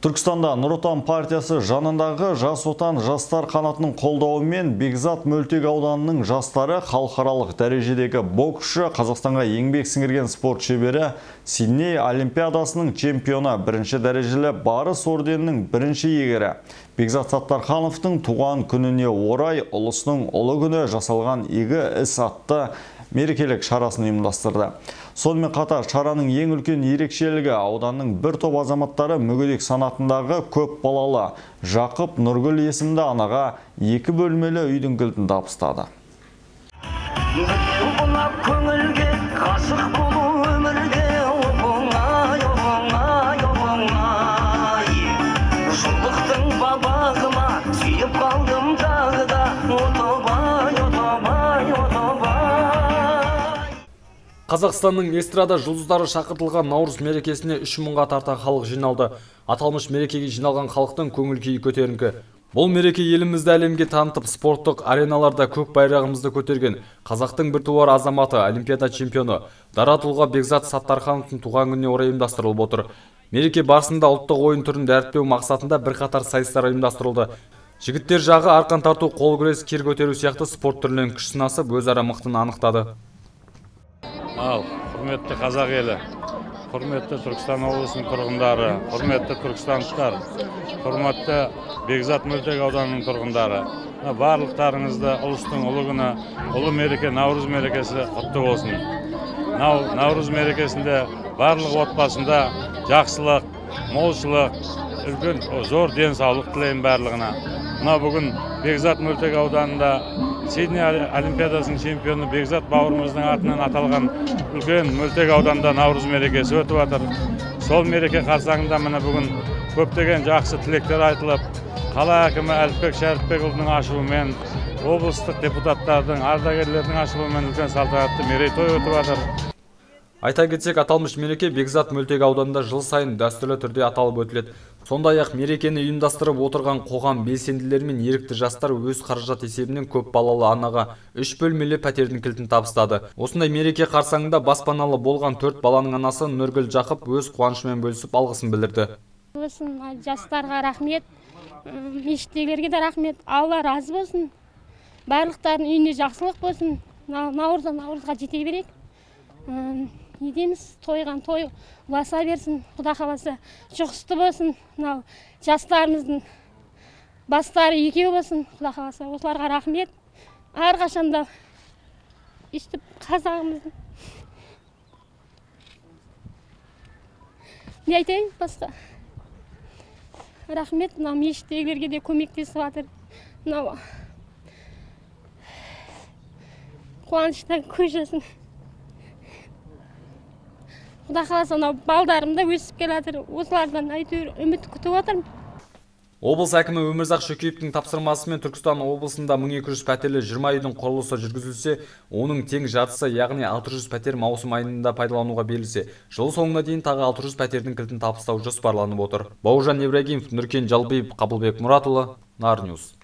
Түркістанда Нұр Отан партиясы жанындағы Жас Отан жастар қанатының қолдауымен Бекзат Мөлтек ауданының жастары халықаралық дәрежедегі боксшы, Қазақстанға еңбек сіңірген спорт шебері, Сидней Олимпиадасының чемпионы, бірінші дәрежелі Барыс орденінің бірінші иегері Бекзат Саттархановтың туған күніне орай ұлысының ұлы күні жасалған игі іс атты мерекелік шарасын ұйымдастырды. Сонымен қатар шараның ең үлкен ерекшелігі ауданның бір топ азаматтары мүгедек санатындағы көп балалы Жақып Нұргүл есімді анаға 2 бөлмелі үйдің кілтін табыстады. Қазақстанның эстрада жұлдыздары шақыртылған Наурыз мерекесіне 3000-ға тарта халық жиналды. Аталмыш мерекеге жиналған халықтың көңіл-күйі көтеріңкі. Бұл мереке елімізді әлемге танытып, спорттық ареналарда көк байрағымызды көтерген қазақтың біртуар азаматы, Олимпиада чемпионы дара тұлға Бекзат Саттархановтың туған күніне орай ұйымдастырылып отыр. Мереке барысында ұлттық ойын түрін дәріптеу мақсатында бірқатар сайыстар ұйымдастырылды. Жігіттер жағы арқан тарту, қол күрес, кер көтеру сияқты спорт түрлерінен күш сынасып, өзара мықтыны анықтады. Ал, құрметті қазақ елі, құрметті Түркістан облысының тұрғындары, құрметті түркістандықтар, құрметті Бекзат Мөлтек ауданының тұрғындары, барлықтарыңызды ұлыстың ұлы күні, ұлы мереке Наурыз мерекесі құтты болсын. Наурыз мерекесінде барлық отбасында жақсылық, молшылық, үлкен зор денсаулық тілеймін барлығына. Бүгін Бекзат Мөлтек ауданында Сидней Олимпиадасының чемпионы Бекзат бауырымыздың атынан аталған үлкен Мөлтек ауданда Наурыз мерекесі өтіп жатыр. Сол мереке қарсаңында міне бүгін көптеген жақсы тілектер айтылып, қала әкімі Әліпбек Шәріпбекұлының ашылуымен, облыстық депутаттардың, ардагерлердің ашылуымен үлкен салтанатты мерейтой өтіп жатыр. Айта кетсек, аталмыш мереке Бекзат Мөлтек ауданында жыл сайын дәстүрлі түрде аталып өтіледі. Сондай-ақ мерекені ұйымдастырып отырған қоғам белсенділері мен ерікті жастар өз қаражат есебінен көп балалы анаға 3 бөлмелі пәтердің кілтін табыстады. Осындай мереке қарсаңында баспаналы болған 4 баланың анасы Нұргүл Жақып өз қуанышымен бөлісіп алғысын білдірді. Жастарға рахмет, мешіттегілерге де рахмет, Алла разы болсын. Барлықтардың үйіне жақсылық болсын. Наурызға жете берейік. Недеміз, тойған той ұласа берсін, Құда қаласа жұғысты болсын. Жастарымыздың бастары екеу болсын, Құда қаласа. Осыларға рахмет. Әрқашанда өстіп қазағымыздың. Не айтайын басқа? Рахмет, мешіттегілерге де көмектесіп жатыр. Қуаныштан көз жасын. Құда қаласа, балдарым да өсіп келатыр. Осылардан әйтеуір үміт күтіп отырмын. Облыс әкімі Өмірзақ Шөкеевтің тапсырмасымен Түркістан облысында 1200 пәтерлі 20 үйдің құрылысы жүргізілсе, оның тең жартысы, яғни 600 пәтер маусым айында пайдалануға берілсе, жыл соңына дейін тағы 600 пәтердің кілтін табыстау жоспарланып отыр. Бауыржан Ибрагимов, Нұркен Жалбиев, Қабылбек Мұратұлы, Нар Ньюс.